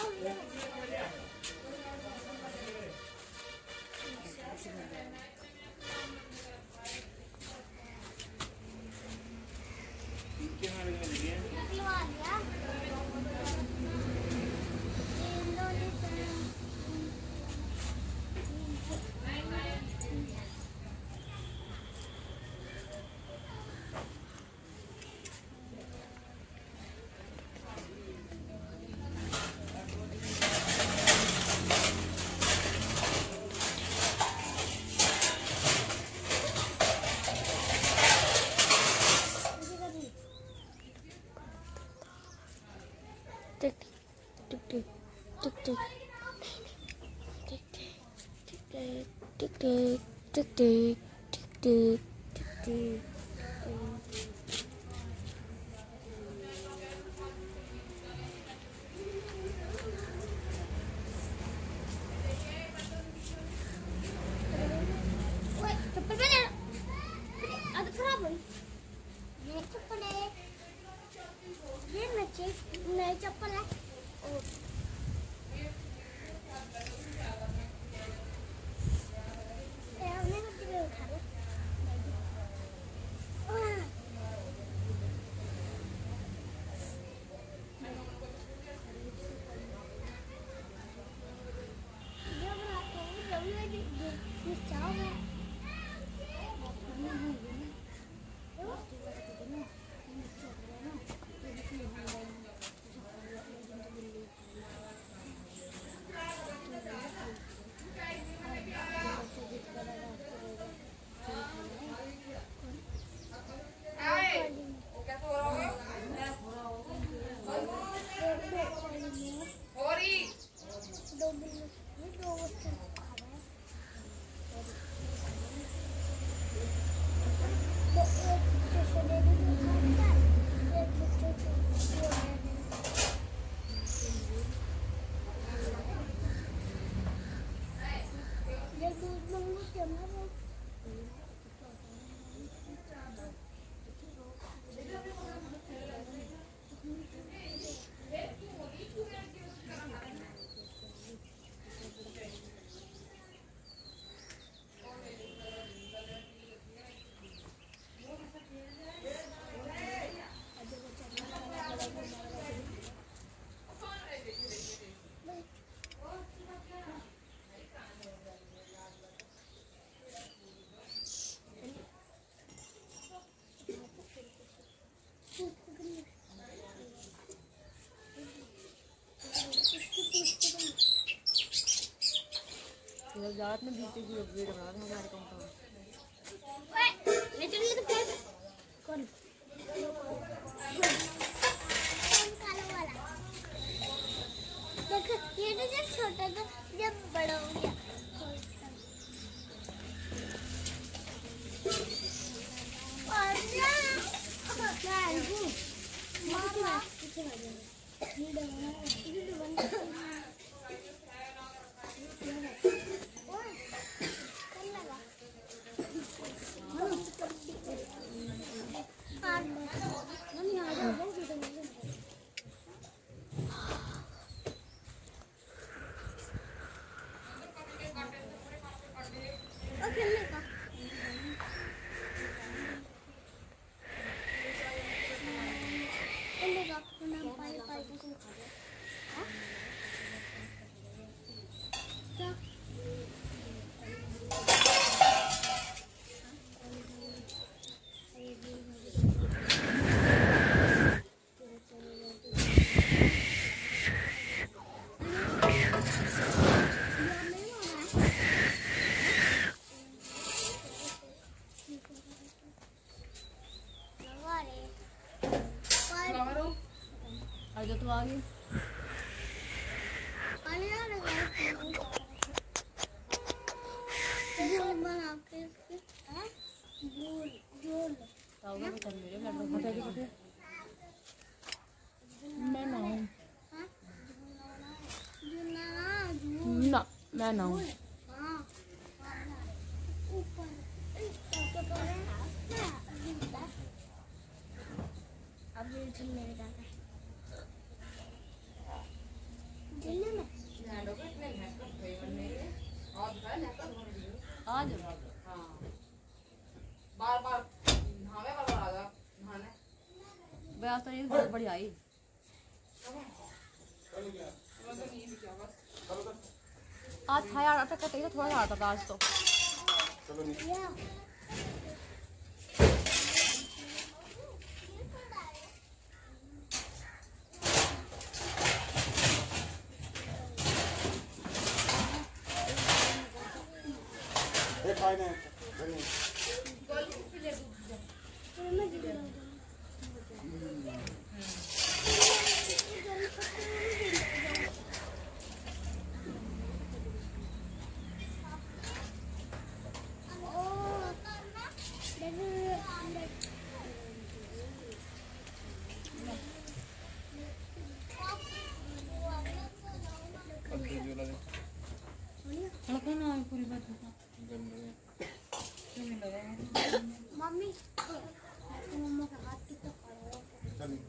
टिक टिक टिक टिक टिक टिक टिक टिक टिक टिक टिक टिक। नई चप्पल है जात में बीते की वीडियो बना रहे हमारे कंपाउंड ले चलिए तो फिर कौन काला वाला देखो ये तो जब छोटा था जब बड़ा हो गया और क्या है मामा आजा तो आ गई मैं ना हूँ ना मैं ना हूँ अब मेरे दादा आज बार बार नहावे बार आ गया नहाने ब्याज तो ये बहुत बढ़िया आई। आज था यार अटक का थोड़ा सा आता था आज तो। पूरी बात मम्मी मम्मा का हाथ कितना बड़ा है।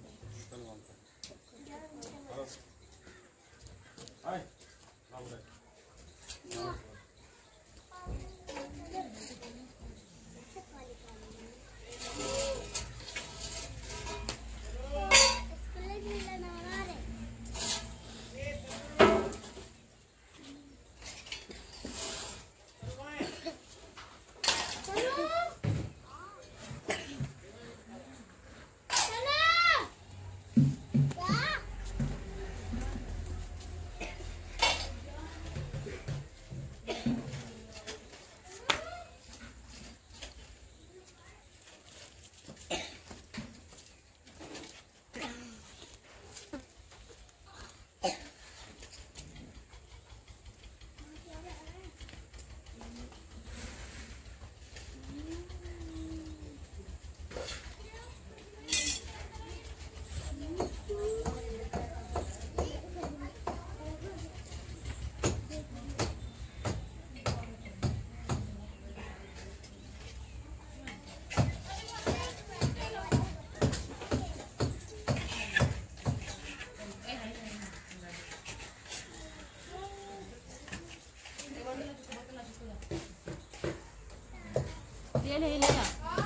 ले जा।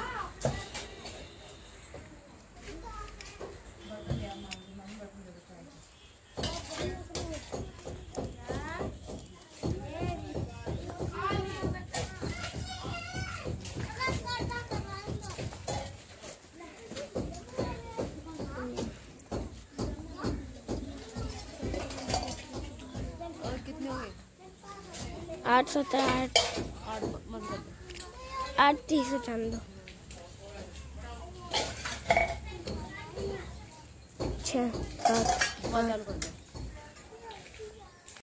और कितने हो गए? 8 17 8 8 मत कर दो। 8 30 दो।